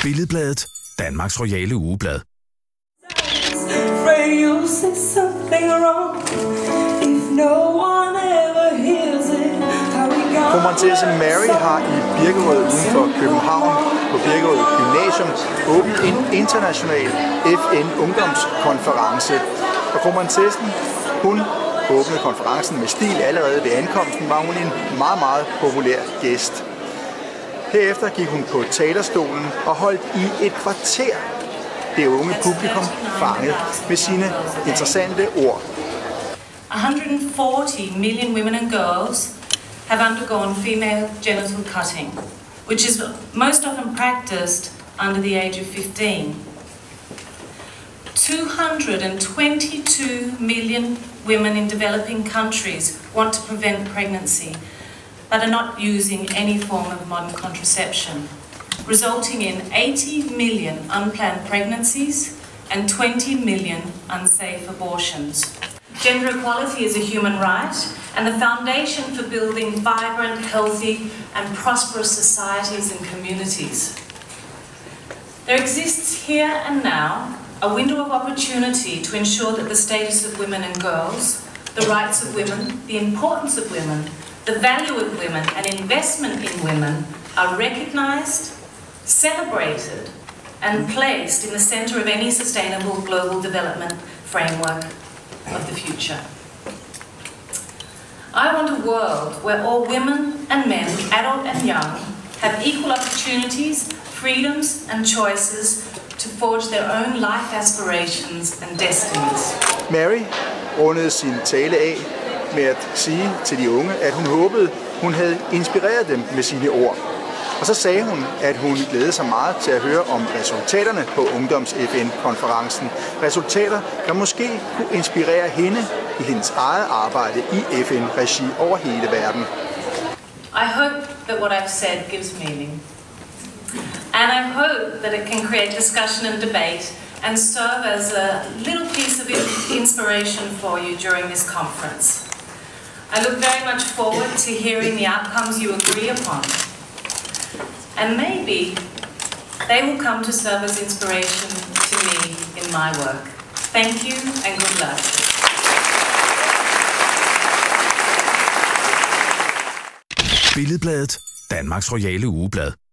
Billedbladet, Danmarks royale ugeblad. Kronprinsesse Mary har i Birkerød uden for København på Birkerød Gymnasium åbnet en international FN-ungdomskonference. Og kronprinsessen, hun åbnede konferencen med stil. Allerede ved ankomsten var hun en meget, meget populær gæst. Herefter gik hun på talerstolen og holdt i et kvarter det unge publikum fanget med sine interessante ord. 140 million women and girls have undergone female genital cutting, which is most often practiced under the age of 15. 222 million women in developing countries want to prevent pregnancy, but are not using any form of modern contraception, resulting in 80 million unplanned pregnancies and 20 million unsafe abortions. Gender equality is a human right and the foundation for building vibrant, healthy and prosperous societies and communities. There exists here and now a window of opportunity to ensure that the status of women and girls, the rights of women, the importance of women, the value of women and investment in women are recognised, celebrated and placed in the centre of any sustainable global development framework of the future. I want a world where all women and men, adult and young, have equal opportunities, freedoms and choices to forge their own life aspirations and destinies. Mary rundede sin tale af med at sige til de unge, at hun håbede, hun havde inspireret dem med sine ord. Og så sagde hun, at hun glædede sig meget til at høre om resultaterne på Ungdoms-FN-konferencen. Resultater, der måske kunne inspirere hende i hendes eget arbejde i FN-regi over hele verden. I hope that what I've said gives meaning. And I hope that it can create discussion and debate and serve as a little piece of inspiration for you during this conference. I look very much forward to hearing the outcomes you agree upon. And maybe they will come to serve as inspiration to me in my work. Thank you and good luck. Billedbladet, Danmarks royale ugeblad.